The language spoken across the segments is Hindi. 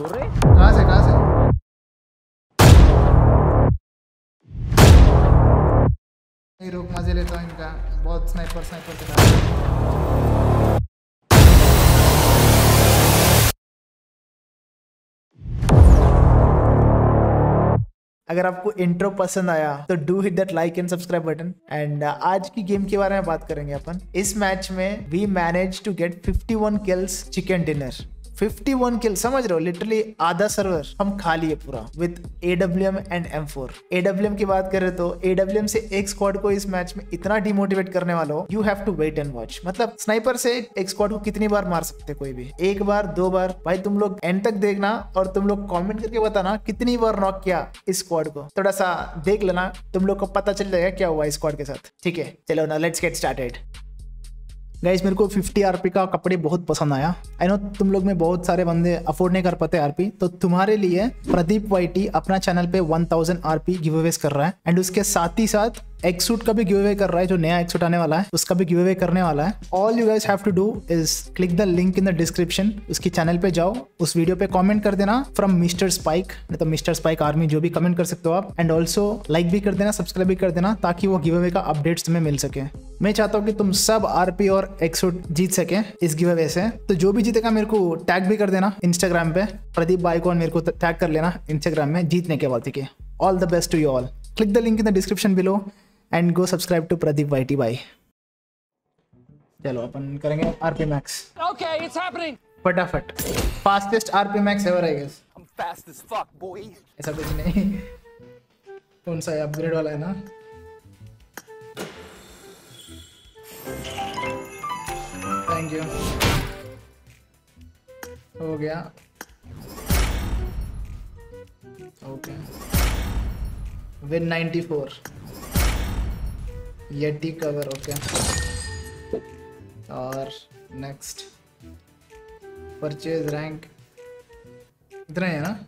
कहाँ से? नहीं रुक, मजे लेता हूँ इनका। बहुत स्नाइपर चला रहा है। अगर आपको इंट्रो पसंद आया तो do hit that like and subscribe button. And आज की गेम के बारे में बात करेंगे अपन। इस मैच में we manage to get 51 kills chicken dinner. 51 kill, समझ रहे हो? लिटरली आधा सर्वर हम खा लिए पूरा with AWM and M4। AWM की बात करें तो AWM से एक स्क्वाड को इस मैच में इतना डिमोटिवेट करने वाला हो, you have to wait and watch. मतलब स्नाइपर से एक स्क्वाड को कितनी बार मार सकते, कोई भी एक बार दो बार। भाई तुम लोग एंड तक देखना और तुम लोग कमेंट करके बताना कितनी बार नॉक किया इस स्क्वाड को। थोड़ा सा देख लेना, तुम लोग को पता चल जाएगा क्या हुआ इस स्क्वाड के साथ। ठीक है, चलो ना, लेट्स गेट स्टार्टेड। गाइस, मेरे को 50 RP का कपड़े बहुत पसंद आया। आई नो तुम लोग में बहुत सारे बंदे अफोर्ड नहीं कर पाते RP, तो तुम्हारे लिए प्रदीप YT अपना चैनल पे 1000 RP गिव अवेज कर रहा है। एंड उसके साथ ही साथ एक सूट का भी गिव अवे कर रहा है। जो नया एक सूट आने वाला है उसका भी गिव अवे करने वाला है। All you guys have to do is click the link in the description. उसकी चैनल पे जाओ, उस वीडियो पे कमेंट कर देना फ्रॉम मिस्टर स्पाइक, नहीं तो मिस्टर स्पाइक आर्मी, जो भी कमेंट कर सकते हो आप। एंड ऑल्सो लाइक भी कर देना, सब्सक्राइब भी कर देना, ताकि वो गिव अवे का अपडेट्स तुम्हें मिल सके। मैं चाहता हूँ कि तुम सब RP और एक सूट जीत सके इस गिव अवे से। तो जो भी जीतेगा मेरे को टैग भी कर देना इंस्टाग्राम पे, प्रदीप बाइकॉन मेरे को टैग कर लेना इंस्टाग्राम में जीतने के बाद। ठीक है, all the best to you all. Click the link in the description below and go subscribe to Pradeep YT भाई। चलो अपन करेंगे RP max. Okay, it's happening. फटाफट, fastest RP max ever I guess. I'm fast as fuck, boy. ऐसा कुछ नहीं। कौन सा है? अपग्रेड वाला है ना? थैंक यू, हो गया। Okay, win 94 yeti cover. Okay, और नेक्स्ट परचेज रैंक इतना है ना,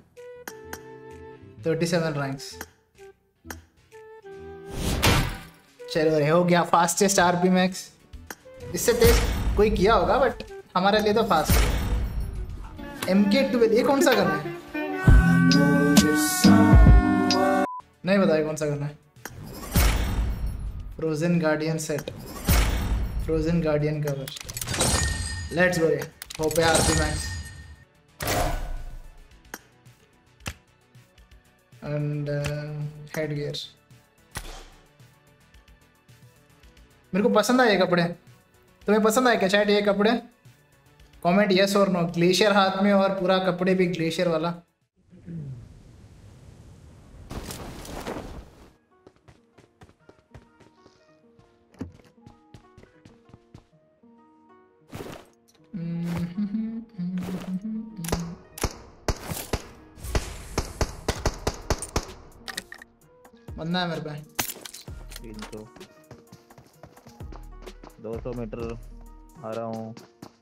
37 रैंक्स। चलो रे, हो गया फास्टेस्ट RP मैक्स। इससे तेज कोई किया होगा बट हमारे लिए तो फास्ट है। MK12, ये कौन सा करना है? नहीं बताया कौन सा करना है। Frozen guardian set, frozen guardian cover. Let's go रे, होप है RP max. And head gear मेरे को पसंद आए ये कपड़े। तुम्हें पसंद आए क्या चैट ये कपड़े? कमेंट यस और नो। ग्लेशियर हाथ में और पूरा कपड़े भी ग्लेशियर वाला। बंदा है मेरे पे। 200 मीटर आ रहा हूँ।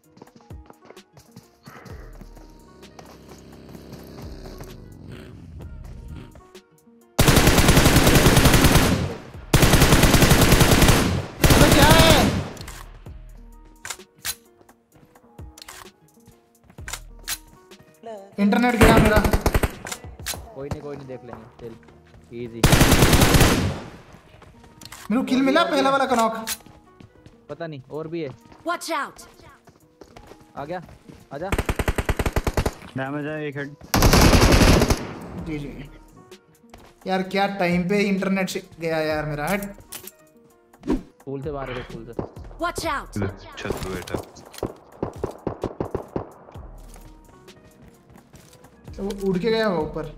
तो क्या है? इंटरनेट गिरा मेरा। कोई नहीं देख लेंगे, चल इजी। मेरे को किल मिला पहला वाला का नॉक। पता नहीं और भी है। Watch out! आ गया, आजा। डैमेज है, एक हेड। जी जी यार, क्या टाइम पे इंटरनेट से गया यार मेरा। हट, स्कूल से बाहर है, स्कूल से। Watch out! छत पे बैठा। तो वो उड़ के गया होगा ऊपर।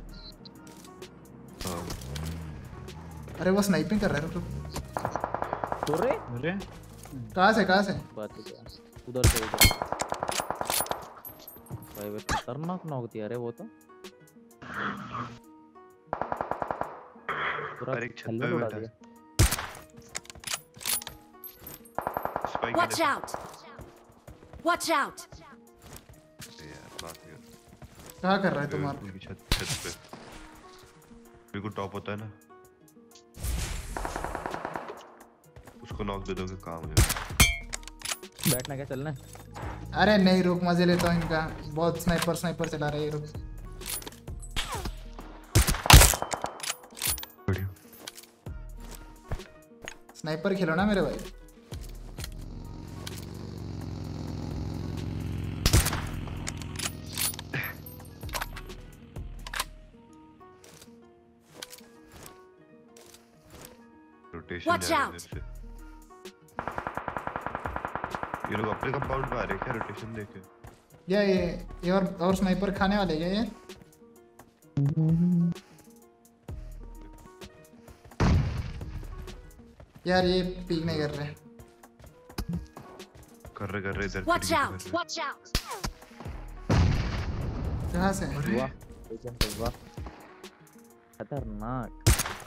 अरे वो स्नाइपिंग कर रहा है। रुक, अरे कहाँ से? बात है क्या? उधर से उधर। भाई वो खतरनाक नॉक दिया रे वो तो। पूरा एक छत हेलमेट पे उड़ा बैठा दिया। Spike Watch out! Watch out! यार बात कर। कहाँ कर रहा है तुम्हारा? उनकी छत पे बिल्कुल टॉप होता है ना, उसको नॉक दे दोगे काम है। बैठना क्या, चलना है? अरे नहीं रुक, मजे लेता हूँ इनका। बहुत स्नाइपर चला रहा है ये। रुक, स्नाइपर खेलो ना मेरे भाई। रोटेशन Watch जा रहा है out. इधर से। ये लोग अपने कंपाउंड पे आ रहे हैं क्या रोटेशन देके? ये और स्नाइपर खाने वाले क्या ये? यार ये पीक नहीं कर रहे। कर रहे इधर Watch खिड़की पे out! कर रहे। Watch out! कहाँ से? वाह एजेंट वाह खतरनाक।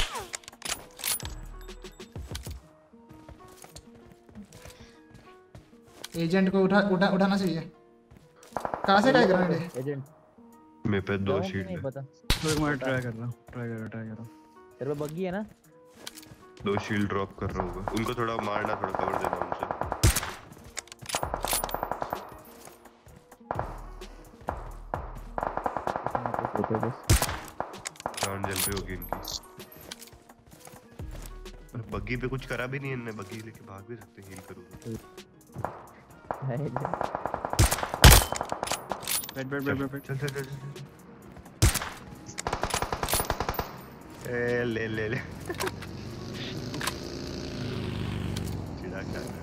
एजेंट को उठाना चाहिए। कहाँ से ट्राई करना है? एजेंट मेरे पे 2 जाऊं कि शील्ड नहीं है। पता। तो एक मिनट ट्राई कर रहा हूँ तेरे पे बग्गी है ना? 2 शील्ड ड्रॉप कर रहा हूँ। उनको थोड़ा मारना, थोड़ा कवर देना उनसे। जान जल रही होगी इनकी। और बग्गी पे कुछ करा भी नहीं इनने, बग्गी लेके भाग भी सकते हील करूँगा। बैठ चल। ए ले चिड़ा खा रहा है।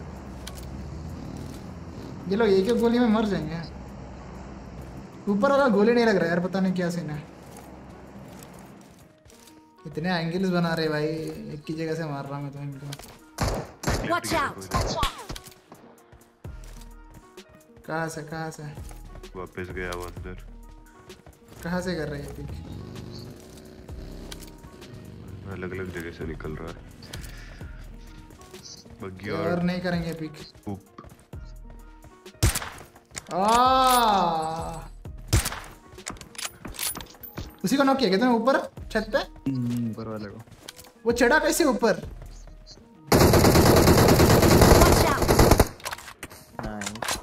ये लोग एक गोली में मर जाएंगे। ऊपर वाला गोली नहीं लग रहा यार, पता नहीं क्या सीन है। इतने एंगल्स बना रहे भाई, एक ही जगह से मार रहा हूँ मैं तो इनको। Watch out! कहाँ से वापस गया वो अंदर। कहाँ से कर रहे हैं पिक? अलग जगह से निकल रहा है बग्गी और और नहीं करेंगे पिक। ऊप। उसी को नॉक किया क्या तुमने ऊपर छत पे? ऊपर वाले को। वो चढ़ा कैसे ऊपर? Watch out! Nice.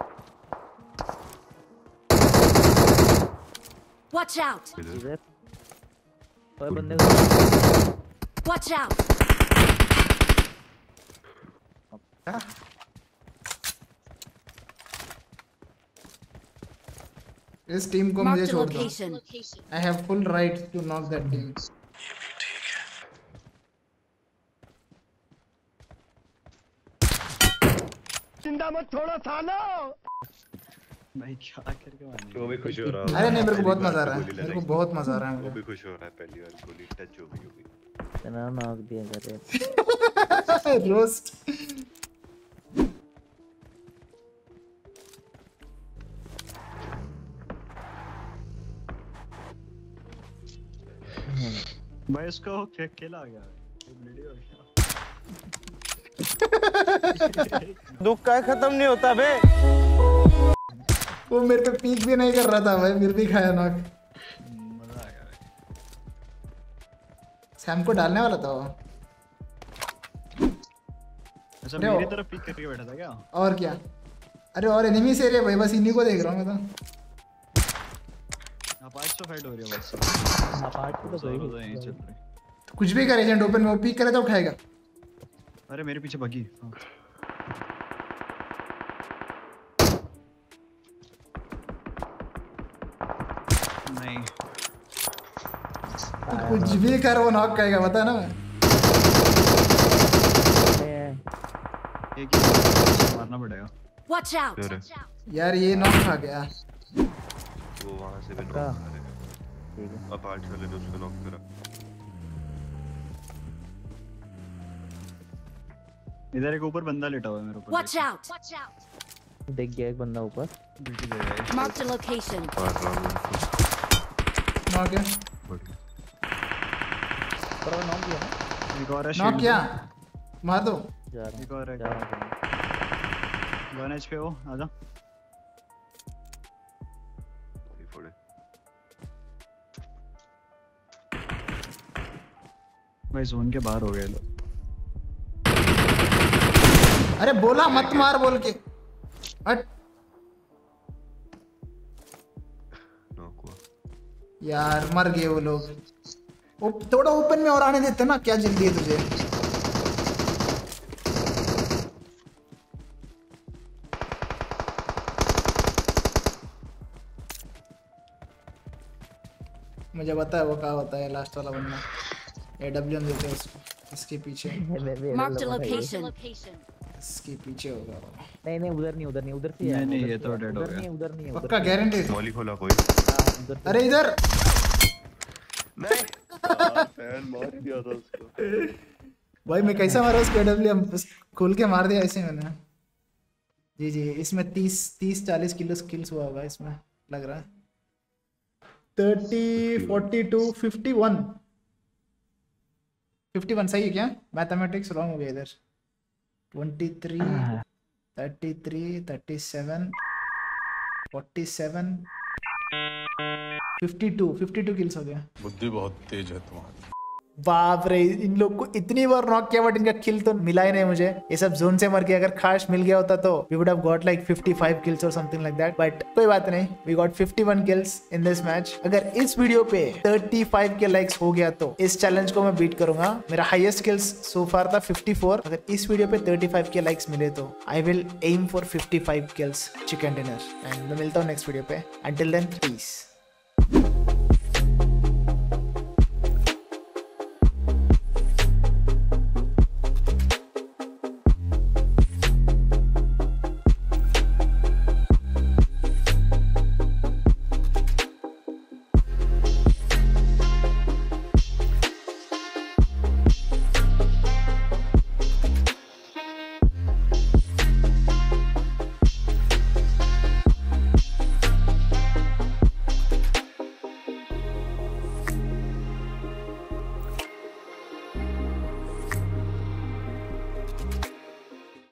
Watch out! इधर इधर कोई बंदे को Watch out! इस टीम को मुझे Marked a छोड़ दो। location. I have full right to knock that team. भाई क्या करके मारने? वो भी खुश हो रहा है। अरे नहीं, मेरे को बहुत पहली मजा आ बार रहा गोली है, मेरे को लगाई। बहुत मजा आ रहा है वो मुझे। भी खुश हो रहा है, पहली बार गोली टच हो गई होगी। इतना नॉक दिया करे। रोस्ट। भाई इसको खेला आ गया, वो वीडियो हो गया। दुख का खत्म नहीं होता बे। वो मेरे पे पीक भी नहीं कर रहा था भाई, फिर भी खाया नॉक। मजा आ गया भाई। सैम को डालने वाला था वो। अच्छा अरे मेरी वो- तरफ पिक करके बैठा था क्या? और क्या? अरे और एनिमी से भाई, बस इन्हीं को देख रहा हूँ मैं तो। आप 800 फाइट हो रही है बस। हां पार्ट तो सही कोई नहीं चल रही। तो कुछ भी कर एजेंट ओपन में, वो पीक करे तो उठाएगा। अरे मेरे पीछे बगी। नहीं तो कुछ भी कर वो नॉक करेगा, पता ना मैं। एक ही मारना पड़ेगा। Watch out! इधर है। यार ये नॉक खा गया। वो वहां से भी नॉक पक्का? कर रहे हैं। ठीक है। अब 8 वाले ने उसको नॉक करा। इधर एक ऊपर बंदा लेटा हुआ है मेरे ऊपर। Watch out! Watch out! देख गया एक बंदा ऊपर। बिल्कुल दे रहा है। Marked a location. मार रहा हूँ उनको। नॉक है। बढ़िया। पर वो नॉक किया ना। एक और है नॉक shield किया, मार दो। जा रहा एक और है। जा रहा हूं। 1 HP हो, आजा। ये फोड़े। भाई जोन के बाहर हो गए लोग। अरे बोला मत मार बोल के। हट नॉक हुआ। यार, मर गए वो लोग। थोड़ा ओपन में और आने देते ना, क्या जल्दी है तुझे? मुझे पता है वो कहाँ होता है लास्ट वाला बंदा। AW देते हैं उसको, इसके पीछे, Marked a location. इसके पीछे होगा वो। नहीं नहीं उधर नहीं उधर नहीं उधर से नहीं, नहीं, ये तो dead हो उधर गया। नहीं उधर नहीं पक्का गारंटी? मॉली खोला कोई। उधर से। अरे इधर नहीं फैन मार दिया था उसको। भाई मैं कैसा मारा उसको AW, हम खोल के मार दिया ऐसे मैंने। जी जी, इसमें 30-40 किलो स्किल्स हुआ होगा इसमें लग रहा है। 30 42 51 सही है क्या? मैथमेटिक्स रॉन्ग हो गया इधर। 23 33 37 47 52 किल्स हो गया। बुद्धि बहुत तेज है तुम्हारी। बाप रे, इन लोग को इतनी बार नॉक किया बट इनका किल तो मिला ही नहीं मुझे। ये सब जोन से मर के, अगर खास मिल गया होता तो we would have got like 55 kills और समथिंग लाइक दैट, बट कोई बात नहीं, we got 51 kills in this match. अगर इस वीडियो पे 35 के लाइक्स हो गया तो इस चैलेंज को मैं बीट करूंगा। मेरा हाईएस्ट किल्स सो फार था 54। अगर इस वीडियो पे 35 के लाइक्स मिले तो I will aim for 55 kills chicken dinner. And मैं मिलता हूँ नेक्स्ट वीडियो पे। Until then piece.